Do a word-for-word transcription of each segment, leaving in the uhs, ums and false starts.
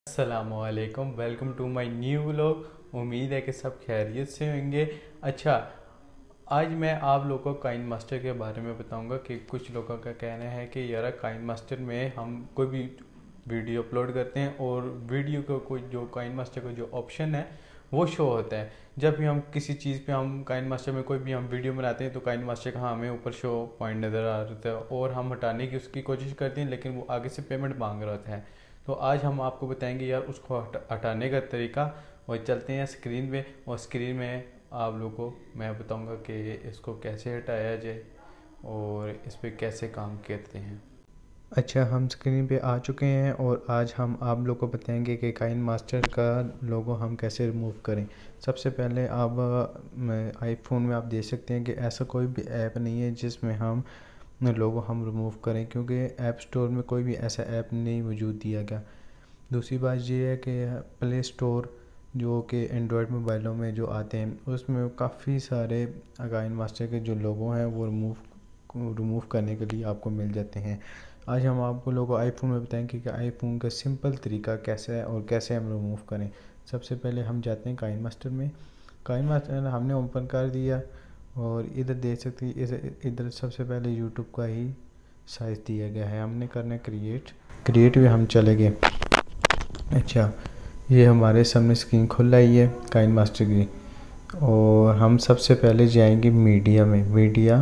अस्सलामुअलैकुम, welcome to my new vlog. उम्मीद है कि सब खैरियत से होंगे। अच्छा, आज मैं आप लोगों को काइन मास्टर के बारे में बताऊंगा कि कुछ लोगों का कहना है कि यार काइन मास्टर में हम कोई भी वीडियो अपलोड करते हैं और वीडियो को कोई जो काइन मास्टर का जो ऑप्शन है वो शो होता है। जब भी हम किसी चीज़ पे हम काइन मास्टर में कोई भी हम वीडियो बनाते हैं तो काइन मास्टर का हमें ऊपर शो पॉइंट नज़र आ रहा है और हम हटाने की उसकी कोशिश करते हैं, लेकिन वो आगे से पेमेंट मांग रहा होता है। तो आज हम आपको बताएंगे यार उसको हटाने का तरीका, और चलते हैं स्क्रीन पे और स्क्रीन में आप लोगों को मैं बताऊंगा कि इसको कैसे हटाया जाए और इस पर कैसे काम करते हैं। अच्छा, हम स्क्रीन पे आ चुके हैं और आज हम आप लोग को बताएंगे कि काइन मास्टर का लोगो हम कैसे रिमूव करें। सबसे पहले आप आईफोन में आप देख सकते हैं कि ऐसा कोई भी ऐप नहीं है जिसमें हम लोगो हम रिमूव करें, क्योंकि ऐप स्टोर में कोई भी ऐसा ऐप नहीं वजूद दिया गया। दूसरी बात ये है कि प्ले स्टोर जो कि एंड्रॉयड मोबाइलों में जो आते हैं उसमें काफ़ी सारे काइन मास्टर के जो लोगो हैं वो रिमूव रिमूव करने के लिए आपको मिल जाते हैं। आज हम आपको लोगों आईफोन में बताएंगे कि आईफोन का सिंपल तरीका कैसे है और कैसे हम रिमूव करें। सबसे पहले हम जाते हैं काइन मास्टर में। काइन मास्टर हमने ओपन कर दिया और इधर देख सकते हैं, इधर सबसे पहले यूट्यूब का ही साइज़ दिया गया है। हमने करना क्रिएट क्रिएट में हम चले गए। अच्छा, ये हमारे सामने स्क्रीन खुल रही है काइन मास्टर की, और हम सबसे पहले जाएंगे मीडिया में। मीडिया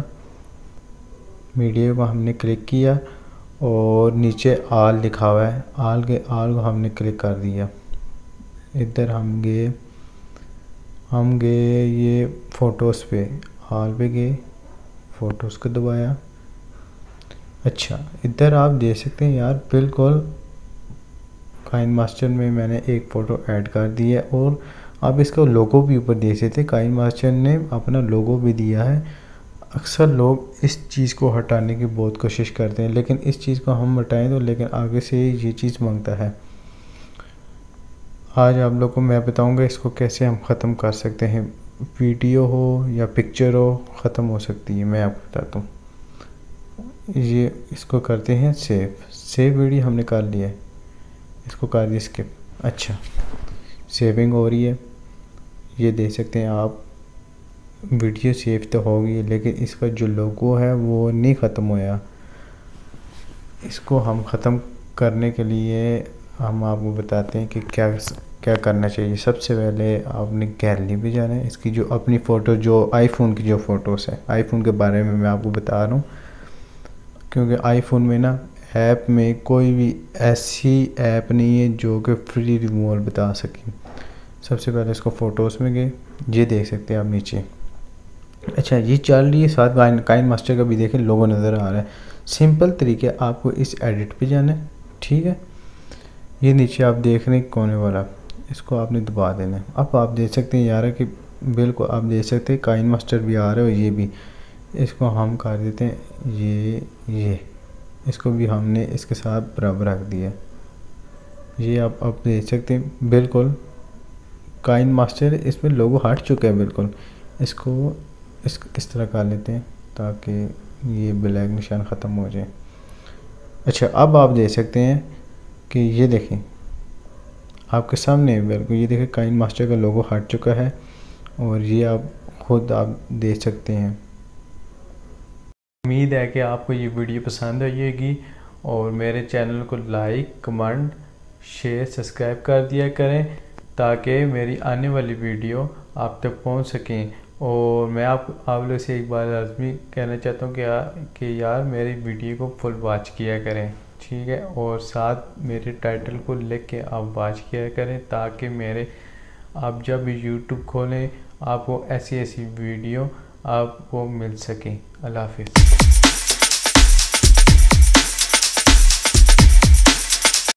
मीडिया को हमने क्लिक किया और नीचे आल लिखा हुआ है, आल के आल को हमने क्लिक कर दिया। इधर हम गए हम गए ये फ़ोटोज़ पे, हाल पे गए, फ़ोटोज़ को दबाया। अच्छा, इधर आप देख सकते हैं यार बिल्कुल काइन मास्टर में मैंने एक फ़ोटो ऐड कर दी है और आप इसका लोगो भी ऊपर देख सकते हैं। काइन मास्टर ने अपना लोगो भी दिया है। अक्सर लोग इस चीज़ को हटाने की बहुत कोशिश करते हैं, लेकिन इस चीज़ को हम हटाएं तो लेकिन आगे से ये चीज़ मांगता है। आज आप लोग को मैं बताऊंगा इसको कैसे हम ख़त्म कर सकते हैं। वीडियो हो या पिक्चर हो, ख़त्म हो सकती है। मैं आपको बताता हूँ। ये इसको करते हैं सेव। सेव वीडियो हमने कर लिया है, इसको कर दिया स्किप। अच्छा, सेविंग हो रही है, ये देख सकते हैं आप। वीडियो सेव तो होगी लेकिन इसका जो लोगो है वो नहीं ख़त्म होया। इसको हम ख़त्म करने के लिए हम आपको बताते हैं कि क्या क्या करना चाहिए। सबसे पहले आपने गैलरी पे जाना है। इसकी जो अपनी फ़ोटो जो आईफोन की जो फ़ोटोज़ है, आईफोन के बारे में मैं आपको बता रहा हूँ, क्योंकि आईफोन में ना ऐप में कोई भी ऐसी ऐप नहीं है जो कि फ्री रिमूवल बता सके। सबसे पहले इसको फ़ोटोज़ में गए, ये देख सकते हैं आप नीचे। अच्छा, ये चल रही है, साथ काइन काइन मास्टर का भी देखें लोगो नज़र आ रहा है। सिंपल तरीके, आपको इस एडिट पे जाना है, ठीक है। ये नीचे आप देख रहे हैं कोने वाला, इसको आपने दबा देना है। अब आप देख सकते हैं यार कि बिल्कुल आप देख सकते हैं काइन मास्टर भी आ रहा है और ये भी। इसको हम कर देते हैं ये ये इसको भी हमने इसके साथ बराबर रख दिया। ये आप आप देख सकते हैं बिल्कुल काइन मास्टर इसमें लोगो हट चुका है बिल्कुल। इसको इस इस तरह कर लेते हैं ताकि ये ब्लैक निशान ख़त्म हो जाए। अच्छा, अब आप देख सकते हैं कि ये देखें आपके सामने बिल्कुल, ये देखें काइन मास्टर का लोगो हट चुका है और ये आप खुद आप देख सकते हैं। उम्मीद है कि आपको ये वीडियो पसंद आएगी और मेरे चैनल को लाइक, कमेंट, शेयर, सब्सक्राइब कर दिया करें ताकि मेरी आने वाली वीडियो आप तक पहुंच सकें। और मैं आप आप लोग से एक बार लाजमी कहना चाहता हूँ कि यार कि यार मेरी वीडियो को फुल वॉच किया करें, ठीक है, और साथ मेरे टाइटल को लिख के आप वॉच किया करें ताकि मेरे आप जब यूट्यूब खोलें आपको ऐसी ऐसी वीडियो आपको मिल सकें। अल्लाह हाफिज़।